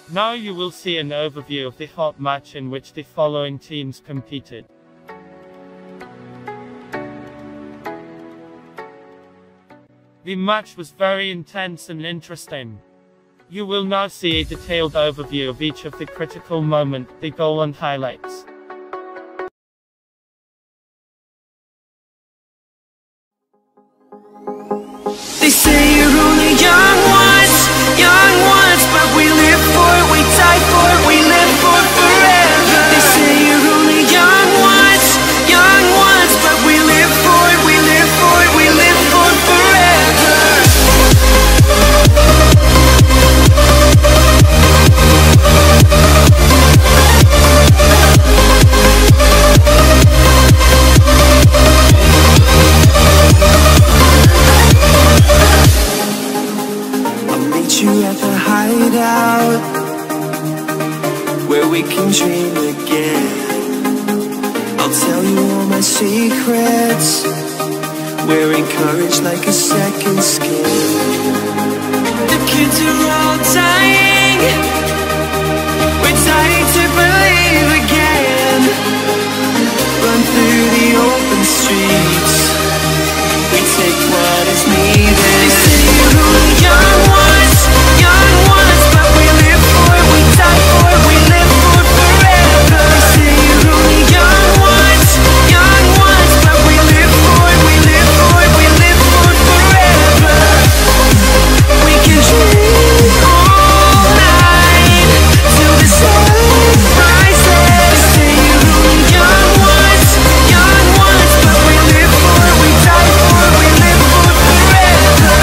Now you will see an overview of the hot match in which the following teams competed. The match was very intense and interesting. You will now see a detailed overview of each of the critical moments, the goal and highlights. They say you're only young ones, but we live for it, we die for it, we live for it forever. They say you're only young ones, but we live for it, we live for it, we live for it forever. At the hideout, where we can dream again. I'll tell you all my secrets, wearing courage like a second skin. The kids are all dying, we're dying to believe again. Run through the open streets, we take what is needed. They say you're only young ones, but we live for it, we die for it, we live for it forever. They say you're only young ones, but we live for it, we live for it, we live for it forever. We can dream all night till the sun rises. They say you're only young ones, but we live for it, we die for it, we live for it forever.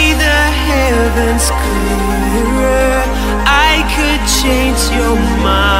Clearer, I could change your mind.